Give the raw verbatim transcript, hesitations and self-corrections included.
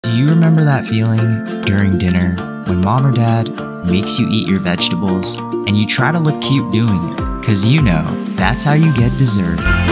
Do you remember that feeling during dinner when mom or dad makes you eat your vegetables and you try to look cute doing it? Cause you know, that's how you get dessert.